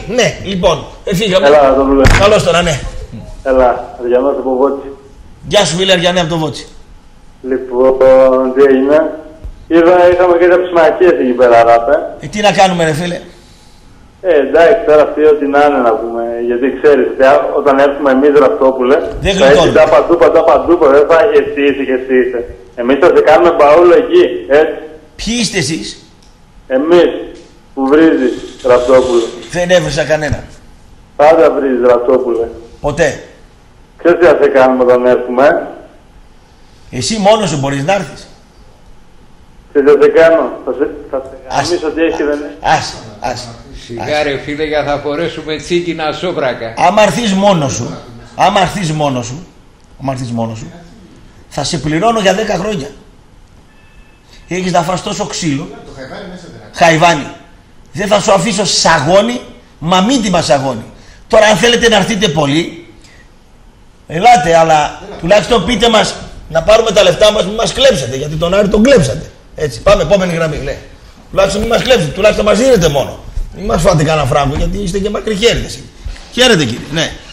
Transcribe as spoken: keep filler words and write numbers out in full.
Ναι, λοιπόν, εφήγαμε. Έλα, το βλέπω. Καλώς τώρα, ναι. Έλα, Αριανός από Βότσι. Γεια σου, φίλε Αριανέ από το Βότσι. Λοιπόν, τι έγινε. Είδα, είχαμε και ψημακίες εκεί πέρα, ράπε. Ε, τι να κάνουμε, ρε φίλε. Ε, εντάξει, τώρα αυτοί ό,τι να είναι να πούμε. Γιατί ξέρεις, ότι όταν έρθουμε εμείς Ραυτόπουλε, δεν θα έχει τα παντού, παντού, παντού, δεν θα έχει εσύ είσαι και εσύ είσαι. Εμείς θα σε κάνουμε μπαούλο εκεί, έτσι. Ποιοι είστε εσείς? Εμείς που βρίζει Ραυτόπουλε. Δεν έβρισα κανένα. Πάντα βρίζει Ραυτόπουλε. Ποτέ. Ξέρεις τι θα σε κάνουμε όταν έρθουμε. Εσύ μόνος σου μπορείς να έρθεις. Τι θα σε κάνω, θα σε, θα σε γαμίσω ότι έχει και δεν έχει. Άσε, άσε. Σιγάρε φίλε, για θα φορέσουμε τσίκινα σόβρακα. Άμα έρθεις μόνος σου, άμα έρθεις μόνος σου, άμα έρθεις μόνος σου, θα σε πληρώνω για δέκα χρόνια. Έχεις να φας τόσο ξύλο, χαϊβάνι. Δεν θα σου αφήσω σαγόνι, μαμίτιμα σαγόνι. Τώρα αν θέλετε να έρθετε πολύ, ελάτε, αλλά τουλάχιστον πείτε μας να πάρουμε τα λεφτά μας, μην μας κλέψετε, γιατί τον Άρη τον κλέψατε. Έτσι, πάμε, επόμενη γραμμή, ναι. Τουλάχιστον μην μας κλέψετε, τουλάχιστον μας δίνετε μόνο. Μην μας φάτε κανένα φράγκο, γιατί είστε και μακριχέριδες. Χαίρετε κύριε, ναι.